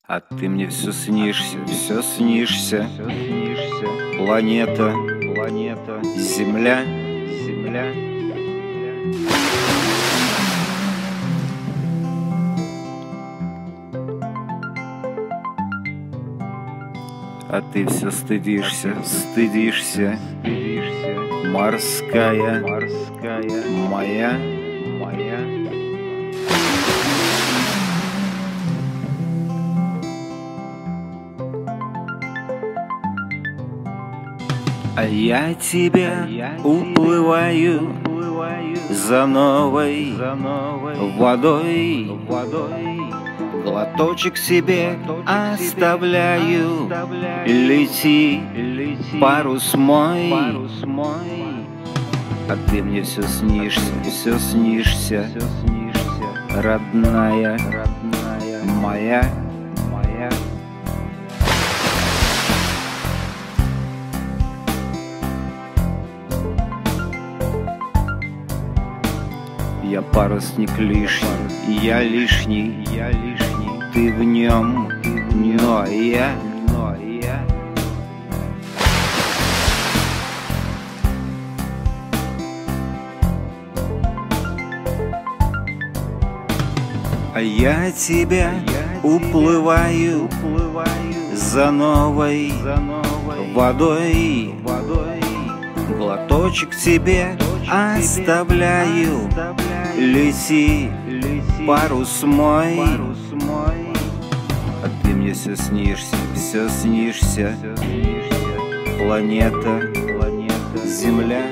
А ты мне все снишься, все снишься. Планета, Земля. А ты все стыдишься. Морская моя. А я тебя уплываю за новой водой. Глоточек себе оставляю. Лети, парус мой. А ты мне все снишься, родная моя. Я парусник лишний, я лишний, ты в нем, но я. А я тебя уплываю за новой водой. Глоточек тебе оставляю. Лети, парус мой. А ты мне все снишься. Планета, Земля.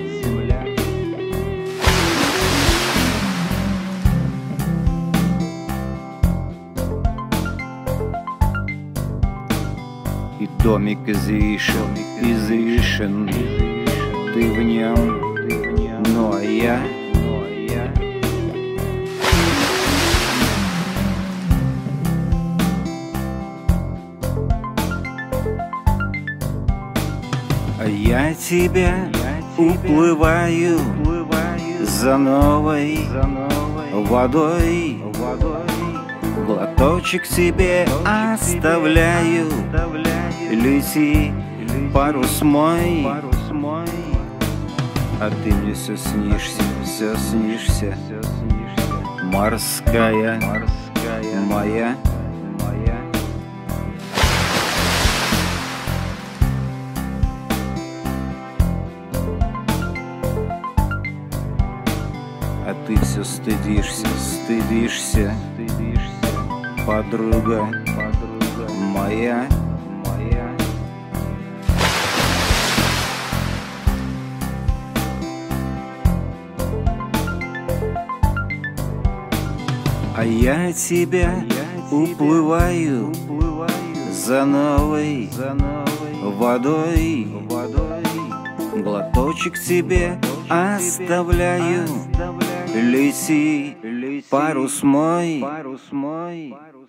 И домик из вишен, ты в нем, но я. А я тебя уплываю за новой водой. Глоточек тебе оставляю. Лети, парус мой. А ты мне все снишься. Морская моя. А ты все стыдишься, подруга моя. А я тебя уплываю за новой водой. Глоточек тебе оставляю. Лети, парус мой.